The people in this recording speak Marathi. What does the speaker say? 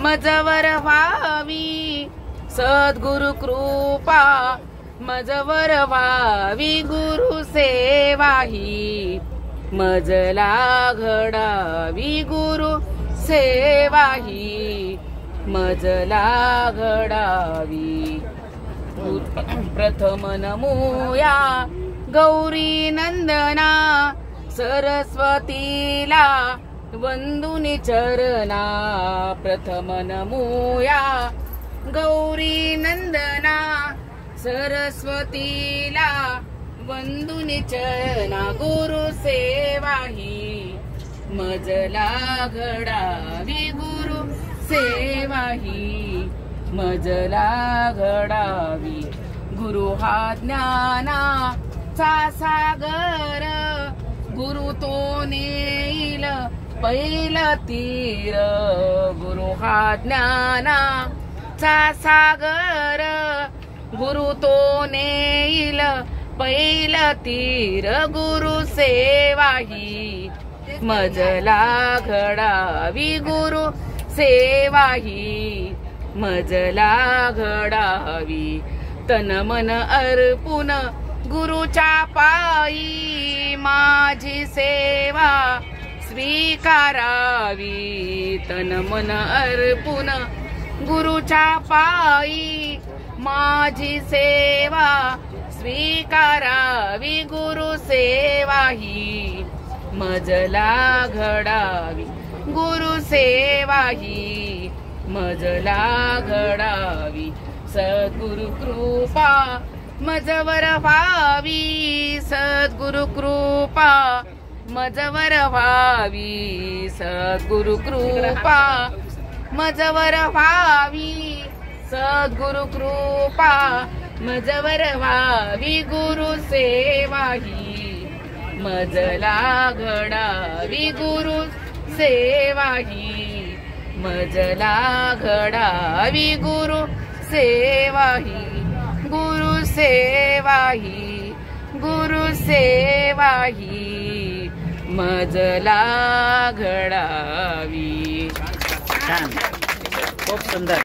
मजवर व्हावी सद्गुरु कृपा, मजवर व्हावी गुरु सेवा ही, मजला घडावी गुरु सेवा ही, मजला घडावी। प्रथम नमूया गौरी नंदना, सरस्वतीला वंदुनी चरणा। प्रथम नमूया गौरी नंदना, सरस्वतीला वंदुनी चरणा। गुरु सेवा ही, मजला घडावी गुरु सेवा ही, मजला घडावी। गुरु हा ज्ञानाचा सागर, गुरु तो नेईल पहिलं तीर। गुरु हा ज्ञानाचा सागर, गुरु तो नेईल पहिलं तीर। गुरु सेवा ही, मजला घडावी गुरु सेवा ही, मजला घडावी। तन मन अर्पून गुरुच्या पायी, माझी सेवा स्वीकारावी। तन मन अर्पून गुरुच्या पायी, माझी सेवा स्वीकारावी। गुरु सेवा ही, मजला घडावी गुरु सेवा ही, मजला घडावी। सद्गुरु कृपा मजवर व्हावी, सद्गुरु कृपा मजवर व्हावी, सद्गुरु कृपा मजवर व्हावी, सद्गुरु कृपा मजवर व्हावी। गुरु सेवा ही, मजला घडावी गुरु सेवा ही, मजला घडावी गुरु सेवा ही, गुरु सेवा ही, गुरु सेवा ही, मजला घडावी। छान, खूप सुंदर।